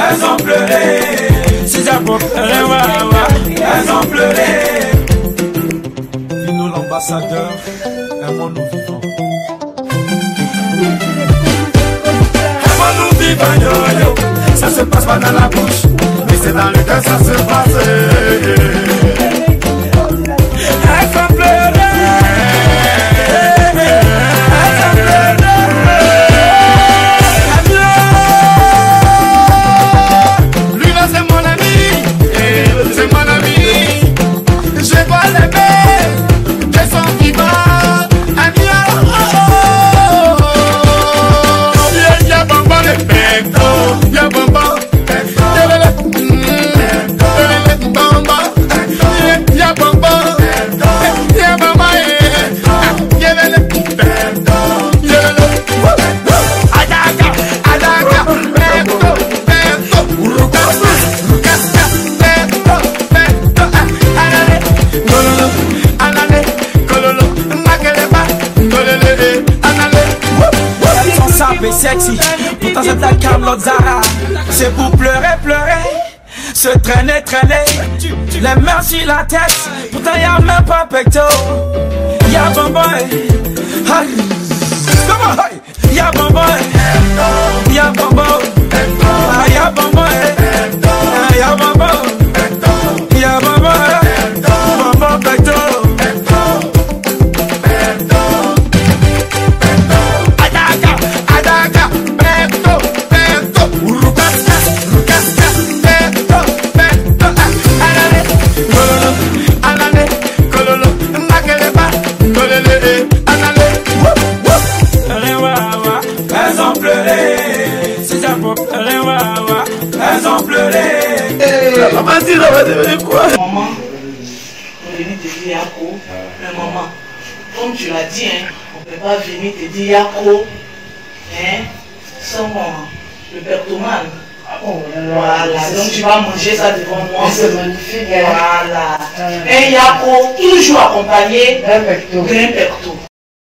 elles ont pleuré. Si j'apporte elles ont pleuré. Vino l'ambassadeur, aimons-nous vivants. Aimons-nous vivants, yo yo. Ça se passe pas dans la bouche, mais c'est dans le cœur ça se passe. Elles ont pleuré. Sexy, pourtant c'est ta Carlotte Zara. C'est pour pleurer, pleurer, se traîner, traîner. Les mains sur la tête, pourtant y'a même pas pecto. Y'a bonbon, comment? Y'a bonbon, y'a bonbon, y'a bonbon, y'a bonbon, y'a bonbon, bonbon pecto. Elles ont pleuré. La maman dit, ça va devenir quoi? Maman, on est venu te dire Yako. Mais maman, comme tu l'as dit, hein, on ne peut pas venir te dire Yako. Hein, sans le pertomane. Voilà, donc tu vas manger ça devant moi. C'est magnifique. Voilà. Un Yako, toujours accompagné d'un pecto.